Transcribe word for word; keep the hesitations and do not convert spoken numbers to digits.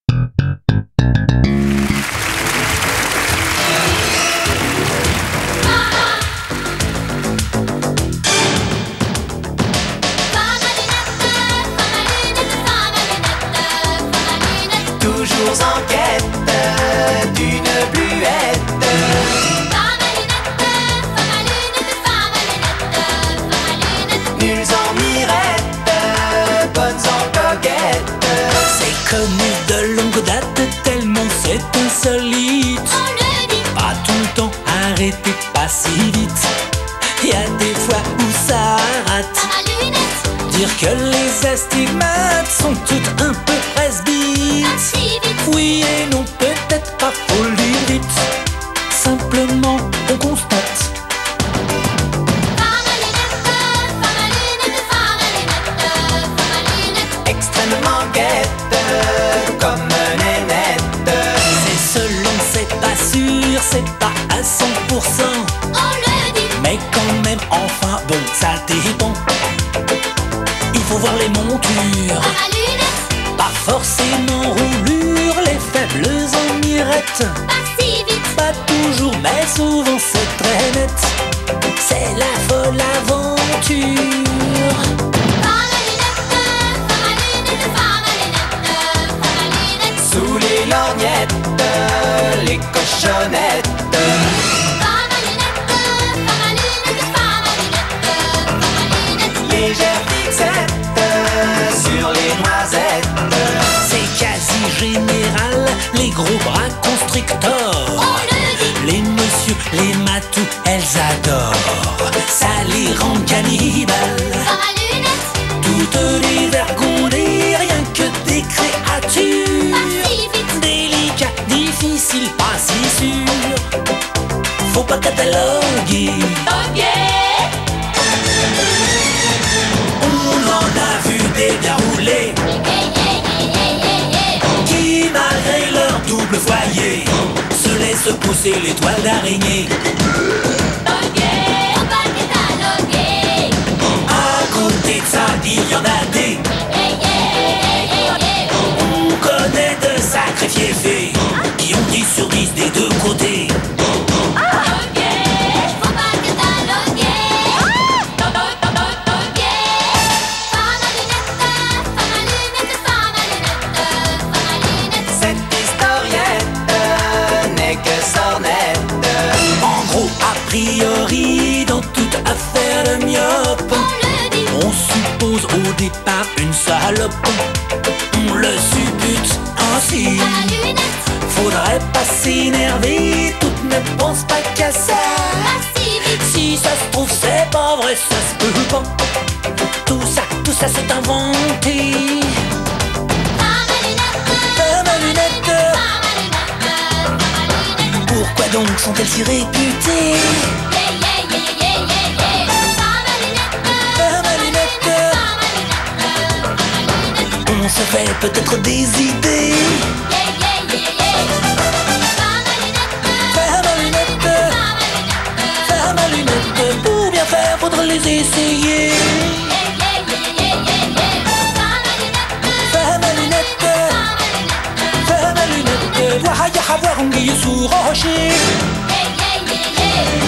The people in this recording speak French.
Toujours en quête d'une bluette. Femme à lunettes, femme à lunettes, femme à lunettes, femme à lunettes. Nulles en mirettes, bonnes en goguettes. C'est connu de longue date, tellement c'est insolite. On le dit, Pas tout le temps, arrêtez pas si vite. Y a des fois où ça rate. femme à lunettes, Dire que les astigmates sont toutes un peu presbytes. pas si vite. Oui et non, peut-être pas, faut le dire vite. Simplement, on constate. Femme à lunettes, femme à lunettes, femme à lunettes, femme à lunettes. Extrêmement guette, comme nénette. C'est selon, c'est pas sûr, c'est pas à cent pour cent. On le dit, Mais quand même, enfin, bon, ça dépend. Il faut voir les montures, femme à lunettes, pas forcément roulure, les faibles en mirettes. pas si vite. Pas toujours, mais souvent c'est très net. C'est la folle aventure. Femme à lunettes, femme à lunettes, femme à lunettes, femme à lunettes. Sous les lorgnettes, les cochonnettes. Femme à lunettes, femme à lunettes, femme à lunettes, femme à lunettes. Légère fixette sur les noisettes. C'est quasi général, les gros bras constrictors. On le dit, Les messieurs, les matous, elles adorent. Ça les rend cannibales. femme à lunettes, Toutes les vergondées, rien que des créatures. pas si vite. Délicat, difficile, pas si sûr. Faut pas cataloguer. Ok, On en a vu des bien roulés yeah, yeah, yeah, yeah, yeah, yeah. qui, malgré leur double foyer, se laissent pousser les toiles d'araignée. Ok, on va cataloguer. À côté de ça, il y en a des. Yeah, yeah, yeah, yeah, yeah. On connaît de sacrés fiefés qui ont dix sur dix des deux côtés. Ok, faut pas cataloguer. Ok, femme à lunettes, femme à lunettes, femme à lunettes, femme à lunettes. Cette historiette n'est que sornette. En gros, a priori, dans toute affaire de myope, On le dit, on suppose au départ une salope. On le suppute ainsi. femme à lunettes, Faudrait pas s'énerver, toutes ne pensent pas qu'à ça. pas si vite. Si ça se trouve, c'est pas vrai, ça se peut pas. Tout ça, tout ça c'est inventé. Femme à lunettes, Femme à lunettes, femme à lunettes, femme à lunettes. pourquoi donc sont-elles si réputées? Yeah, yeah, yeah, yeah, yeah, yeah. Femme à lunettes, Femme à lunettes, femme à lunettes, femme à lunettes. on se fait peut-être des idées. Yeah, yeah, yeah, yeah. Femme à lunettes, Femme à lunettes, femme à lunettes. femme à lunettes, pour bien faire, faudrait les essayer. Yeah, yeah, yeah, yeah, yeah, yeah. Femme à lunettes, Femme à lunettes, femme à lunettes. femme à lunettes, wahaya hawa hongi sous rocher. Yeah, yeah, yeah, yeah.